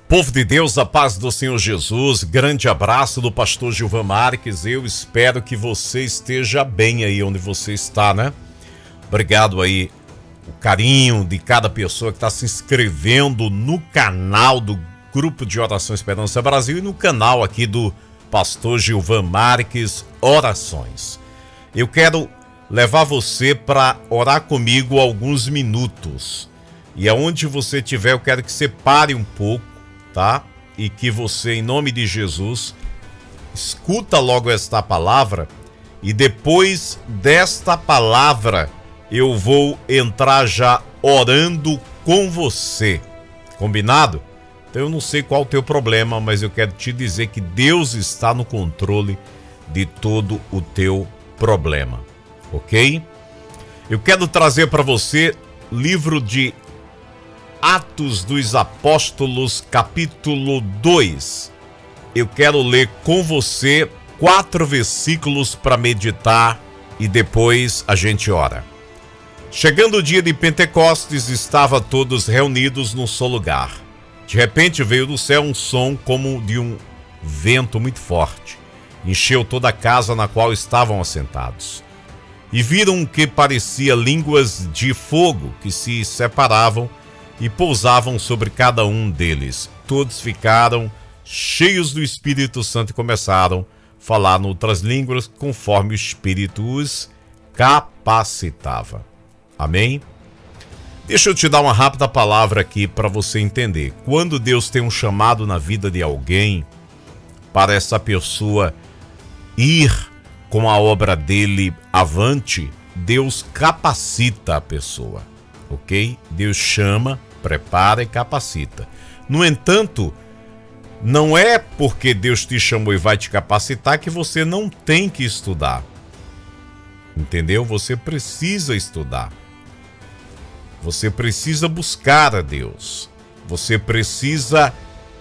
Povo de Deus, a paz do Senhor Jesus, grande abraço do pastor Gilvan Marques. Eu espero que você esteja bem aí onde você está, né? Obrigado aí, o carinho de cada pessoa que está se inscrevendo no canal do Grupo de Oração Esperança Brasil e no canal aqui do pastor Gilvan Marques Orações. Eu quero levar você para orar comigo alguns minutos. E aonde você estiver, eu quero que você pare um pouco, tá? E que você, em nome de Jesus, escuta logo esta palavra e depois desta palavra eu vou entrar já orando com você. Combinado? Então eu não sei qual o teu problema, mas eu quero te dizer que Deus está no controle de todo o teu problema, ok? Eu quero trazer para você livro de Atos dos Apóstolos, capítulo 2. Eu quero ler com você 4 versículos para meditar e depois a gente ora. Chegando o dia de Pentecostes, estavam todos reunidos num só lugar. De repente veio do céu um som como de um vento muito forte. Encheu toda a casa na qual estavam assentados. E viram que parecia línguas de fogo que se separavam e pousavam sobre cada um deles. Todos ficaram cheios do Espírito Santo e começaram a falar em outras línguas conforme o Espírito os capacitava. Amém? Deixa eu te dar uma rápida palavra aqui para você entender. Quando Deus tem um chamado na vida de alguém para essa pessoa ir com a obra dele avante, Deus capacita a pessoa, ok? Deus chama, prepara e capacita. No entanto, não é porque Deus te chamou e vai te capacitar que você não tem que estudar. Entendeu? Você precisa estudar. Você precisa buscar a Deus. Você precisa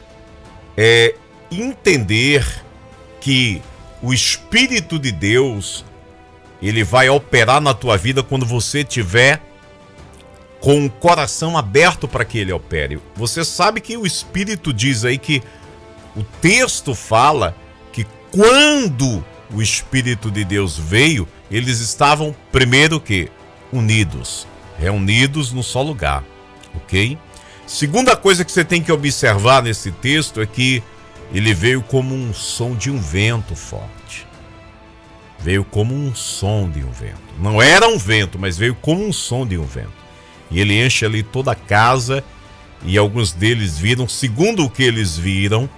entender que o Espírito de Deus, ele vai operar na tua vida quando você tiver com o coração aberto para que ele opere. Você sabe que o Espírito diz aí que o texto fala que quando o Espírito de Deus veio, eles estavam primeiro que unidos, reunidos num só lugar, ok? Segunda coisa que você tem que observar nesse texto é que ele veio como um som de um vento forte. Veio como um som de um vento. Não era um vento, mas veio como um som de um vento. E ele enche ali toda a casa e alguns deles viram, segundo o que eles viram,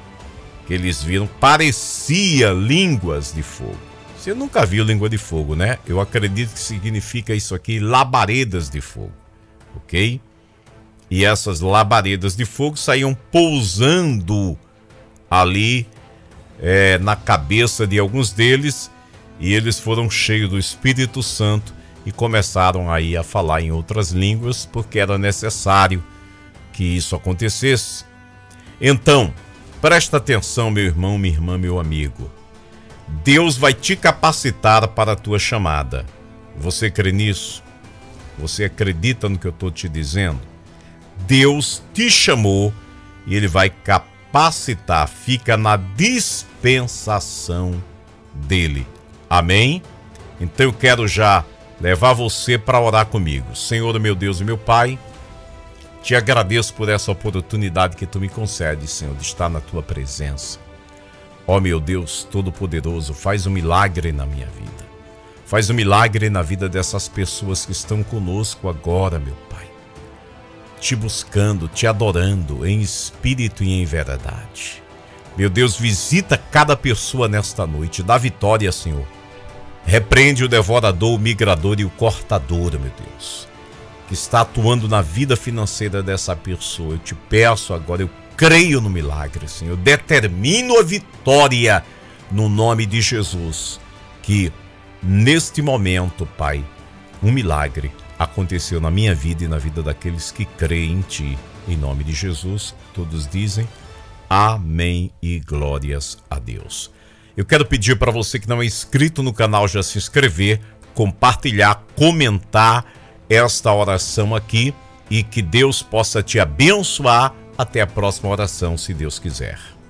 parecia línguas de fogo. Você nunca viu língua de fogo, né? Eu acredito que significa isso aqui, labaredas de fogo, ok? E essas labaredas de fogo saíam pousando ali na cabeça de alguns deles e eles foram cheios do Espírito Santo e começaram aí a falar em outras línguas porque era necessário que isso acontecesse. Então, presta atenção, meu irmão, minha irmã, meu amigo. Deus vai te capacitar para a tua chamada. Você crê nisso? Você acredita no que eu estou te dizendo? Deus te chamou e ele vai capacitar. Fica na dispensação dele. Amém? Então eu quero já levar você para orar comigo. Senhor, meu Deus e meu Pai, te agradeço por essa oportunidade que tu me concedes, Senhor, de estar na tua presença. Ó meu Deus Todo-Poderoso, faz um milagre na minha vida. Faz um milagre na vida dessas pessoas que estão conosco agora, meu Pai. Te buscando, te adorando em espírito e em verdade. Meu Deus, visita cada pessoa nesta noite. Dá vitória, Senhor. Repreende o devorador, o migrador e o cortador, meu Deus, que está atuando na vida financeira dessa pessoa. Eu te peço agora, eu creio no milagre, Senhor. Eu determino a vitória no nome de Jesus. Que neste momento, Pai, um milagre aconteceu na minha vida e na vida daqueles que creem em Ti. Em nome de Jesus, todos dizem amém e glórias a Deus. Eu quero pedir para você que não é inscrito no canal já se inscrever, compartilhar, comentar esta oração aqui e que Deus possa te abençoar Até a próxima oração, se Deus quiser.